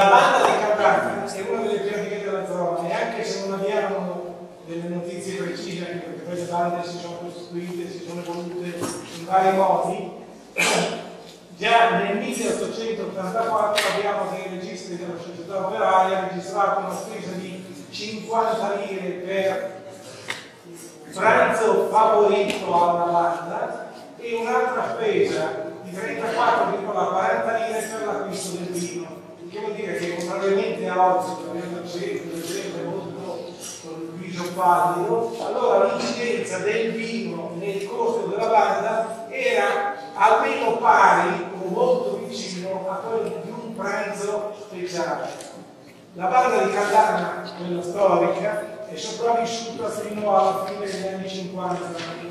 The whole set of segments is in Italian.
La banda di Catania è una delle più antiche della zona e anche se non abbiamo delle notizie precise, anche perché poi le bande si sono costituite, si sono evolute in vari modi, già nel 1884 abbiamo dei registri della società operaia registrato una spesa di 50 lire per pranzo favorito alla banda e un'altra spesa di 34,40 lire per l'acquisto del vino. Che vuol dire che contrariamente a oggi, che abbiamo sempre molto con il viso pallido, allora l'incidenza del vino nel costo della banda era almeno pari o molto vicino a quello di un pranzo speciale. La banda di Catania, quella storica, è sopravvissuta fino alla fine degli anni 50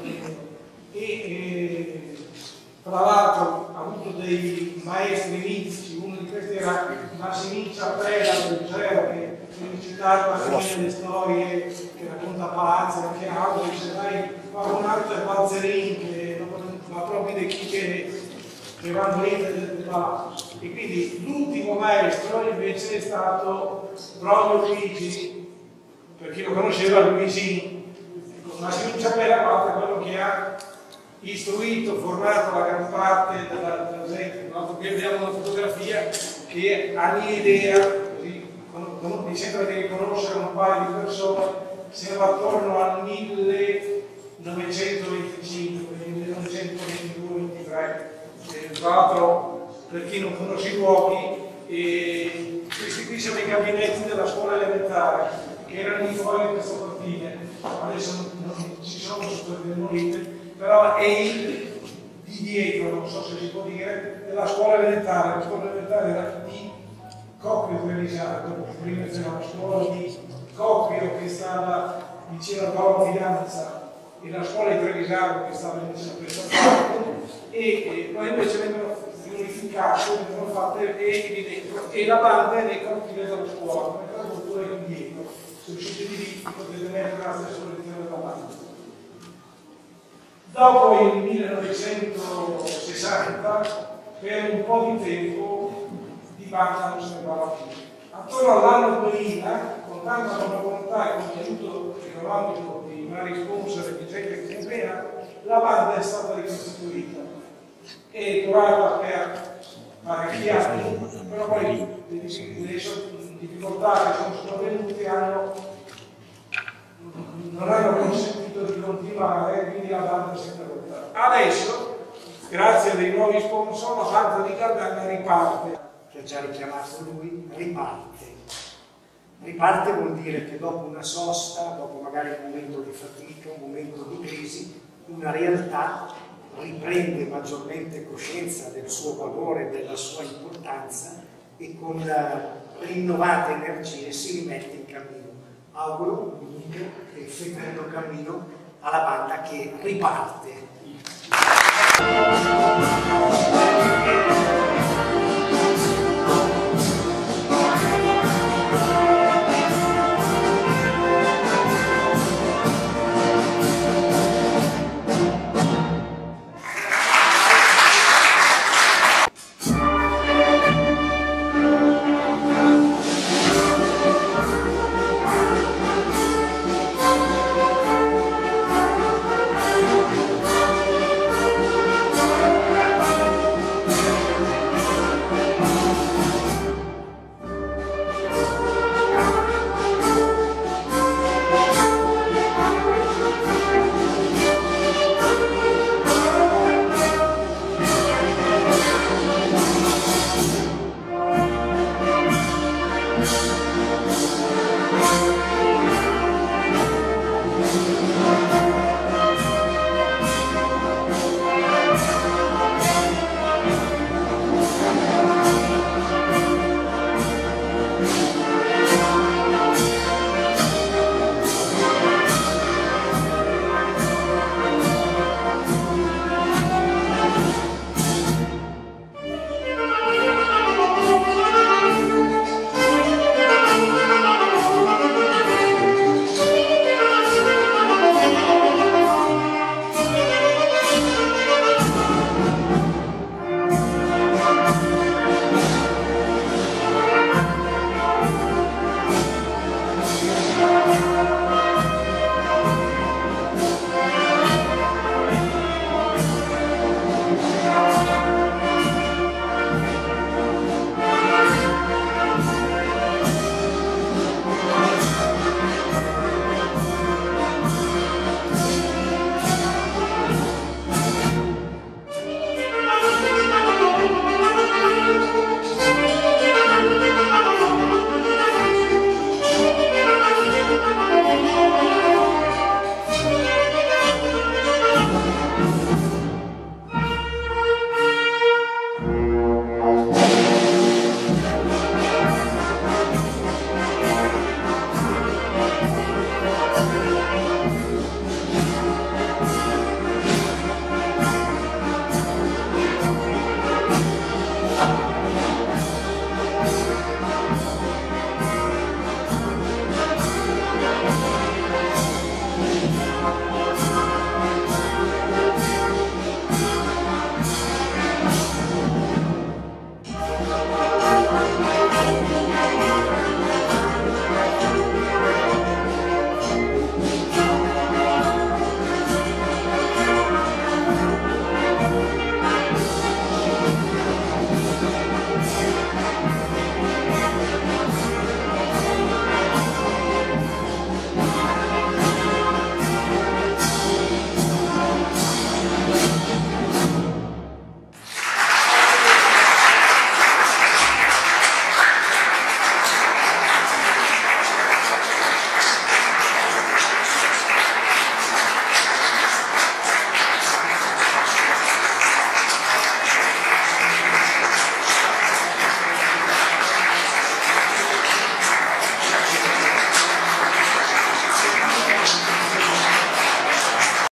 e tra l'altro ha avuto dei maestri mitici, uno di questi era Massimiliano Preda del Museo, che è citato anche nelle storie che racconta Palazzo, anche altro, dice dai, un altro è Balzerin, che ma proprio dei che vanno lì del Palazzo. E quindi l'ultimo maestro invece è stato Brogno Luigi, per chi lo conosceva Luigi, Massimiliano Preda è quello che ha istruito, formato la gran parte della gente. Tra l'altro qui abbiamo una fotografia che ha l'idea, mi sembra di riconoscere un paio di persone, siamo attorno al 1925, 1922-23. Tra l'altro, per chi non conosce i luoghi, questi qui sono i gabinetti della scuola elementare, che erano in fuori di questa cortina, adesso non ci sono super demolite, però è di dietro, non so se si può dire, della scuola elementare. La scuola elementare era di Cocchio Trevisato, prima c'era la scuola di Cocchio che stava vicino a Paolo Fidanza e la scuola di Trevisato che stava vicino a questa parte e poi invece vengono unificate, vengono fatte lì dentro e la banda è nei cortili della scuola, come la cultura qui dietro. Se riuscite di potete mettere la stessa posizione della banda. Dopo il 1960, per un po' di tempo, di banda non se ne parla più. Attorno all'anno 2000, con tanta buona volontà e con l'aiuto economico di vari sponsor e di gente che si impegna, la banda è stata ricostituita. È durata per parecchi anni, però poi le difficoltà che sono sopravvenute non hanno consentito di continuare, quindi la banda si è interrotta. Adesso, grazie a dei nuovi sponsor, la banda di Catania riparte. Che ha già richiamato lui, riparte. Riparte vuol dire che dopo una sosta, dopo magari un momento di fatica, un momento di crisi, una realtà riprende maggiormente coscienza del suo valore, della sua importanza e con rinnovate energie si rimette in cammino. Auguro un lungo e fecondo cammino alla banda che riparte.